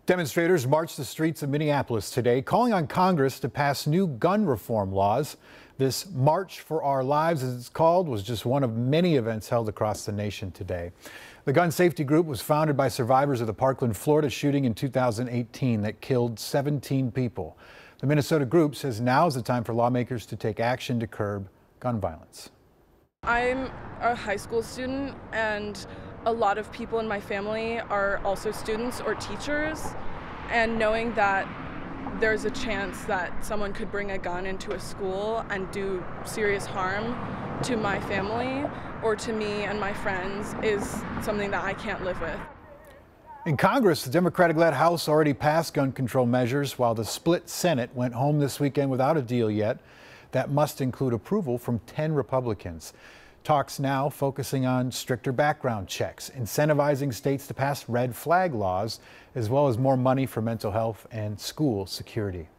Demonstrators marched the streets of Minneapolis today, calling on Congress to pass new gun reform laws. This March for Our Lives, as it's called, was just one of many events held across the nation today. The gun safety group was founded by survivors of the Parkland, Florida shooting in 2018 that killed 17 people. The Minnesota group says now is the time for lawmakers to take action to curb gun violence. I'm a high school student, and a lot of people in my family are also students or teachers, and knowing that there's a chance that someone could bring a gun into a school and do serious harm to my family or to me and my friends is something that I can't live with. In Congress, the Democratic-led House already passed gun control measures, while the split Senate went home this weekend without a deal yet. That must include approval from 10 Republicans. Talks now focusing on stricter background checks, incentivizing states to pass red flag laws, as well as more money for mental health and school security.